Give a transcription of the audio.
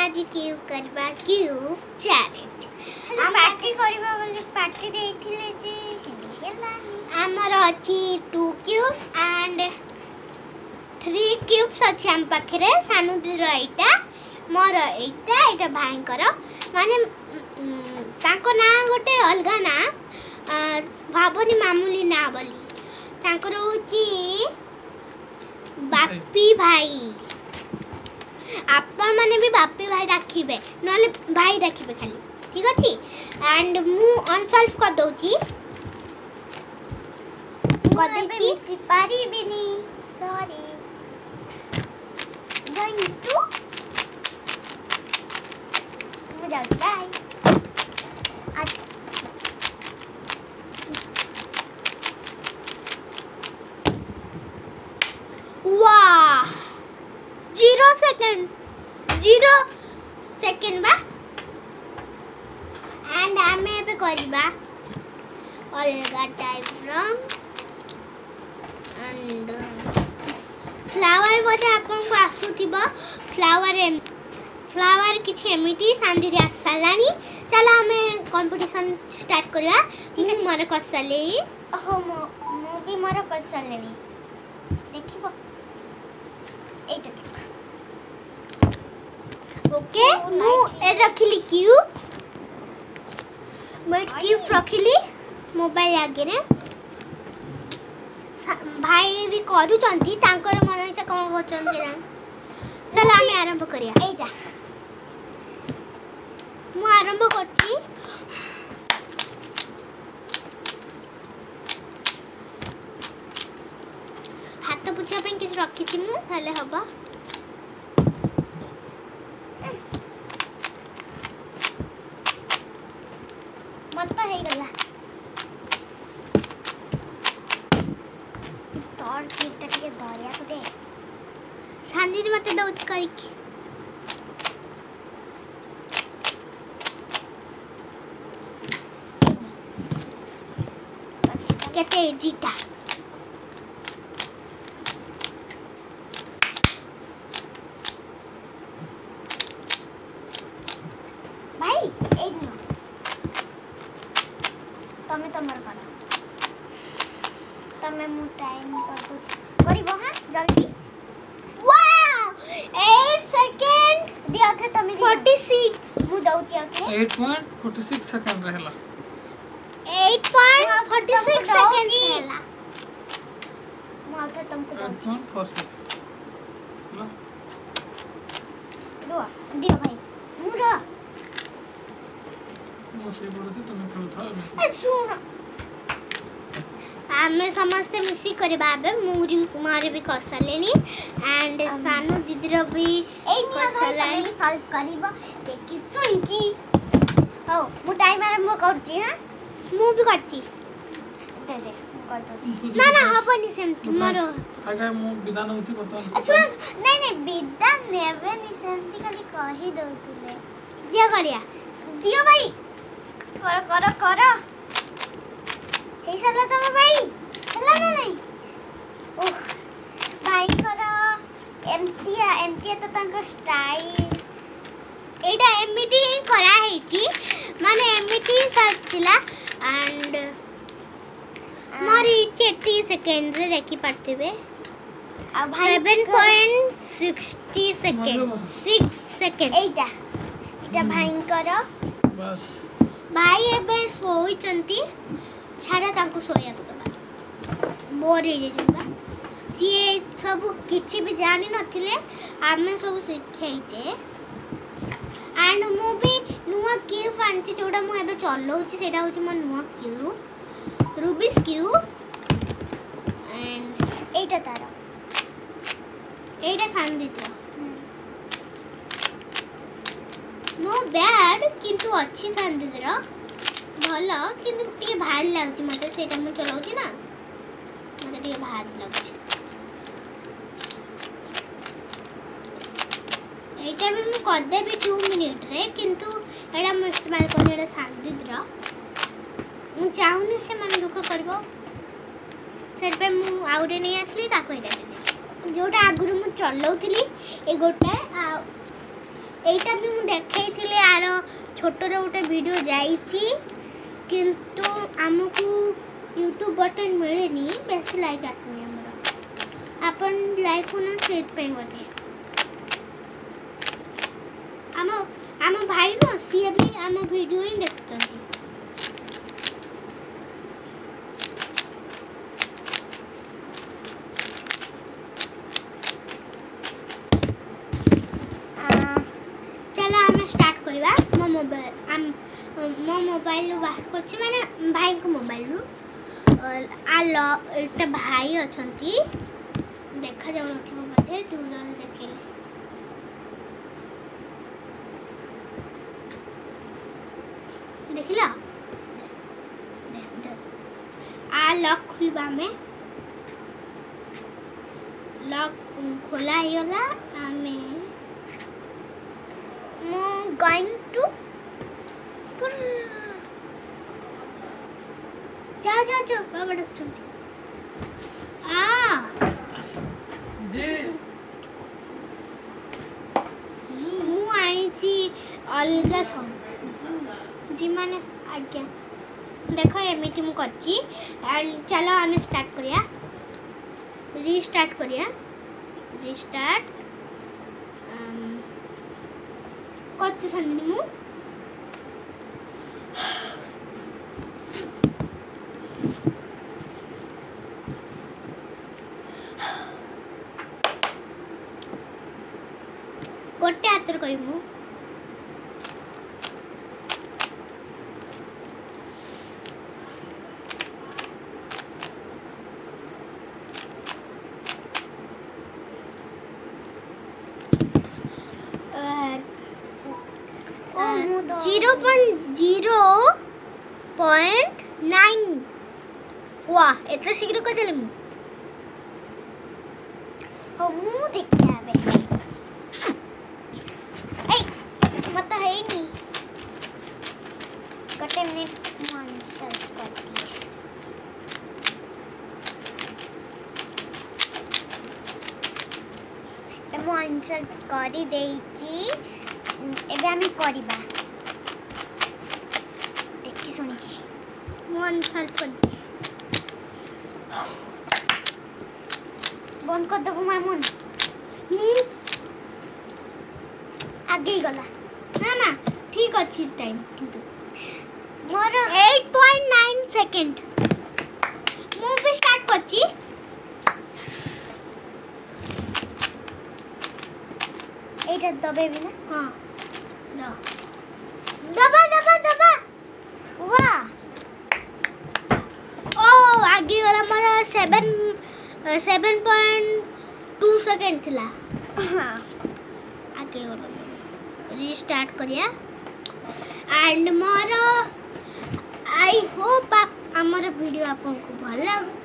आज क्यूब करबा cube challenge party करबा बोले पार्टी देथिले जे हेलानी हमर अछि 2 क्यूब्स एंड 3 क्यूब्स अछि हम पाखरे सानु दिर एटा मोर एटा भाई कर माने ताको ना गोटे अलगा ना भाबनी मामूली ना बोली तांकर होची बापी भाई आपण माने भी बापी भाई राखिबे नले भाई राखिबे खाली ठीक अछि एंड मु अनसॉल्व कर दोची कदे सिपारी बिनी सॉरी गोइंग टू मुझे बाय वाह 0 सेकंड बा एंड हमें पे करबा अलगा टाइप फ्रॉम एंड फ्लावर बोले आपन को आसुथिबा फ्लावर किछि एमिटी सांडी आसलानी चला हमें कंपटीशन स्टार्ट करबा ठीक मोर कसले हो मो भी मोर कसलेनी देखिबो एटा देख ओके मु ए रखिली क्यूब मैं क्यूब रखिली मोबाइल आगे रे भाई भी करू चंती तांकर मन इच्छा कोन करचन के जान चल हम आरंभ करिया एटा मु आरंभ करची हाथ पुछा पे किछ रखी थी मु हले हबा मत है गला तोर कीटा के दरिया को दे सांदी मते दउच करी केते जीता भाई एक दिन तमे तमर करा तमे मु टाइम कर कुछ करिबो हां जल्दी वाओ 8 सेकंड दिया थे तमे 46 मु दउची ओके 8.46 सेकंड रहला 8.46 सेकंड रहला मु आके तुमको 8.46 लो दियो भाई मुरा मो से बोलते तुम खेल था ए सुन आमे समस्त मिसी करे बाबे मुरी मारे भी कसलेनी एंड सानु दीदीर भी एक कसलानी सॉल्व करिबो देखि सुन की हो मु टाइम आरंभ करची हां मु भी करची दे दे कर दो ना ना हबनी सेम तुम्हारो आगे मु विधान होची बता सुन नहीं विधान नेबे नि सेमती खाली कहि दउतले दिया करिया दियो भाई कर हे साला तुम भाई चला ना नहीं ओह भाई कर एमती तो तांको स्टाइल एटा एमिटी करा हेची माने एमिटी करथिला एंड मारी 30 सेकंड रे देखि पारथिबे आ भाई 7.60 सेकंड 6 सेकंड एटा भाई कर बस भाई एबे सोई चंती छाड़ा तांको सोया दबा बोर हे जेबा सिए सब किछि भी जानि नथिले आमे सब सिखाइते एंड मु भी नुवा क्यूब आनछि जोडा मु एबे चलौछि सेटा होछि मन नुवा cube Rubik's cube and Etah Tara Etah सांदित no bad किंतु अच्छी सांदित भल किंतु टिके भारी लागछि मते सेटा मु चलौछि ना मते टिके भारी लागछि एटा भी मु कर देबी 2 मिनिट रे किंतु एटा मु इस्तेमाल करनी एटा सांदित मु चाहुनी से मन दुख करबो सेर पे मु आउटे नहीं आसली ताको एटा दे जोटा आगुरु मु चलौथिली ए गोटा এইটা ବି ମୁଁ ଦେଖେଇଥିଲି ଆର ଛୋଟର ଗୋଟେ ଭିଡ଼ିଓ ଯାଇଛି କିନ୍ତୁ ଆମକୁ ୟୁଟ୍ୟୁବ୍ ବଟନ୍ ମିଳେନି ବେଶୀ ଲାଇକ୍ ଆସୁନି ଆମର ଆପଣ ଲାଇକ୍ କରୁନ ସେଇଥିପାଇଁ ବୋଧେ ଆମ ଭାଇ ନୁହଁ ସିଏ ବି ଆମ ଭିଡ଼ିଓ ହିଁ ଦେଖୁଛନ୍ତି मो मोबाइल बाहर करछि माने भाई को मोबाइल आलो एटा भाई अछंती देखा जाउ नथिबो बटे दूर देखिले देखिला आ लॉक खुलबा में लॉक खोला हियला हमें मो गोइंग टू जा बाबा डकचंती आ जी मु आई छी अलगा फोन जी माने आज्ञा देखो एमिति मु करची एंड चलो हम स्टार्ट करिया रीस्टार्ट करिया रीस्टार्ट करची संदिनी मु गोटे हाथ करू जीरो पॉइंट 9 वाह इतना शीघ्र कर देले मु हो मु देखते आबे ए मत है नहीं कटे मिनट मन चल करती है मु आंसर करी देइची एबे हम करिबा देखि सुनी मन साल कर बंद कर दबो मामून आगे ही गला ना ना ठीक अच्छी टाइम किंतु मोर 8.9 सेकंड मु भी स्टार्ट करची एटा दबे भी ना हां दबा वाह ओ आगे वाला मोर 7.2 सेकंड थिला हां आगे वाला रीस्टार्ट करिया एंड मोर आई होप हमर वीडियो आपको भल लागो